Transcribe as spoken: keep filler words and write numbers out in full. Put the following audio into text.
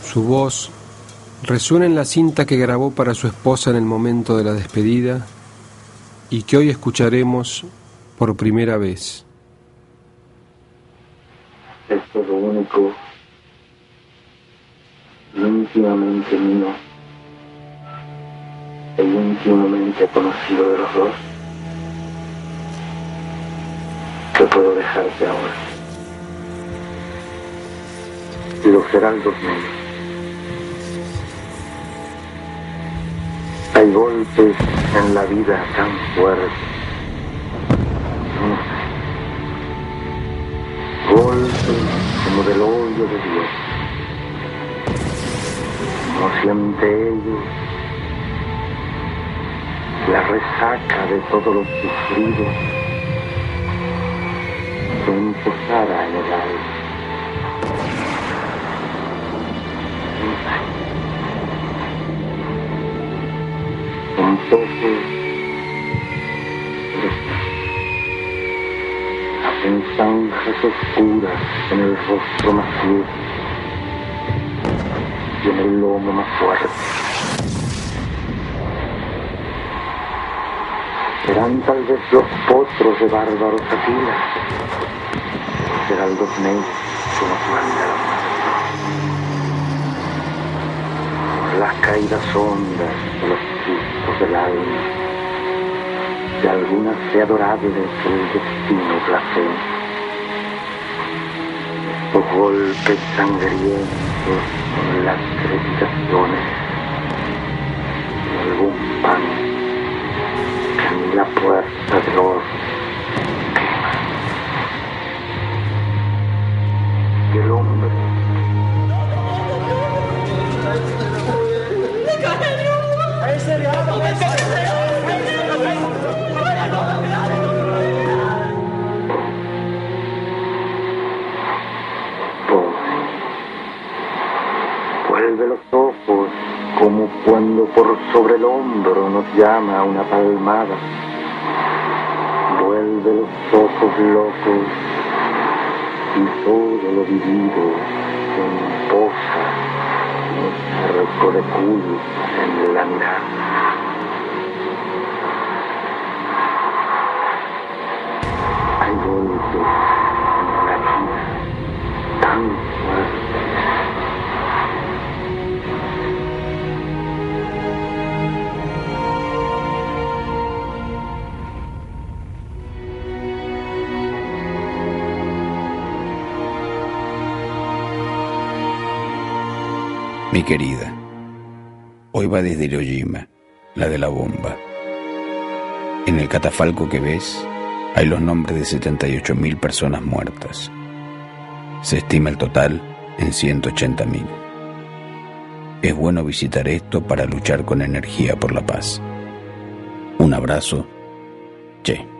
Su voz resuena en la cinta que grabó para su esposa en el momento de la despedida y que hoy escucharemos por primera vez. Esto es lo único íntimamente mío e íntimamente conocido de los dos que puedo dejarte ahora. Los heraldos negros. Hay golpes en la vida tan fuertes. No sé. Golpes como del odio de Dios. No siente ellos la resaca de todo lo sufrido que empezara en el alma. Un poco hacen zanjas oscuras en el rostro más viejo y en el lomo más fuerte. Serán tal vez los potros de bárbaros aquilas, los heraldos negros que nos mandan las caídas hondas de los sustos del alma, de algunas fe adorables que el destino placea. Estos golpes sangrientos son las crepitaciones de algún pan que en la puerta del horno quema. Y el hombre vuelve los ojos como cuando por sobre el hombro nos llama una palmada. Vuelve los ojos locos y todo lo vivido se posa un cerco de culpa en la mirada. Hay golpes en la vida tan fuertes. Mi querida, hoy va desde Hiroshima, la de la bomba. En el catafalco que ves hay los nombres de setenta y ocho mil personas muertas. Se estima el total en ciento ochenta mil. Es bueno visitar esto para luchar con energía por la paz. Un abrazo, Che.